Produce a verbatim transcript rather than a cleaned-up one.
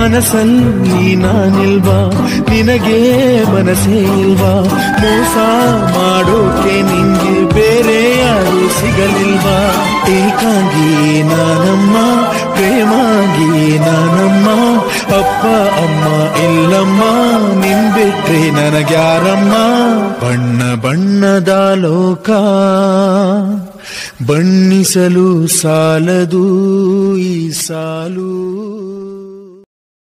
ಮನಸ್ಸಲ್ಲಿ ನಾನಿಲ್ವಾ, ನಿನಗೆ ಮನಸ್ಸೇ ಇಲ್ವಾ, ಮೋಸ ಮಾಡೋಕೆ ನಿಂಗೆ ಬೇರೆ ಯಾರು ಸಿಗಲಿಲ್ವಾ, ಏಕಾಂಗಿ ನಾನಮ್ಮ, ಪ್ರೇಮಾಗಿ ನಾನಮ್ಮ, ಅಪ್ಪ ಅಮ್ಮ ಇಲ್ಲಮ್ಮ, ನಿನ್ ಬಿಟ್ರೆ ನನಗ್ಯಾರಮ್ಮ. ಬಣ್ಣ ಬಣ್ಣದ ಲೋಕ ಬಣ್ಣಿಸಲು ಸಾಲದು ಈ ಸಾಲು.